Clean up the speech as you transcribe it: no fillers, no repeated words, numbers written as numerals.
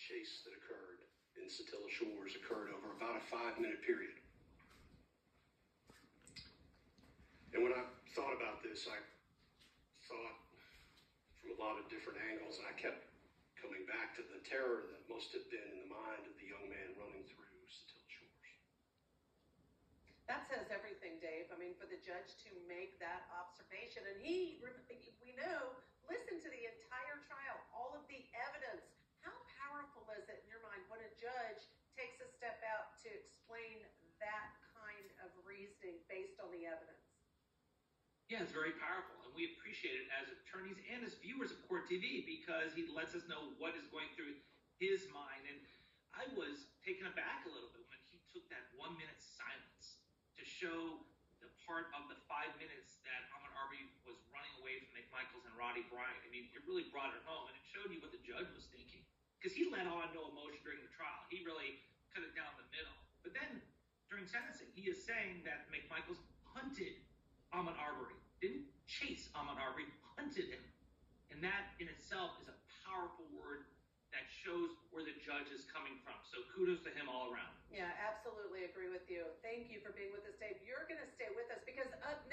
chase that occurred in Satilla Shores occurred over about a 5-minute period. And when I thought about this, I thought from a lot of different angles. I kept coming back to the terror that must have been in the mind of the young man running through Satilla Shores. That says everything, Dave. I mean, for the judge to make that observation, and he, we know, listened to the entire trial, all of the evidence. How powerful is it in your mind when a judge takes a step out to explain that kind of reasoning based on the evidence? Yeah, it's very powerful, and we appreciate it as attorneys and as viewers of Court TV because he lets us know what is going through his mind. And I was taken aback a little bit when he took that 1-minute silence to show the part of the 5 minutes that Ahmaud Arbery was running away from McMichaels and Roddy Bryant. I mean, it really brought it home, and it showed you what the judge was thinking. Because he let on no emotion during the trial. He really cut it down the middle. But then, during sentencing, he is saying that McMichaels hunted Ahmaud Arbery. Didn't chase Ahmaud Arbery, hunted him. And that in itself is a powerful word that shows where the judge is coming from. So kudos to him all around. Yeah, absolutely agree with you. Thank you for being with us, Dave. You're going to stay with us because up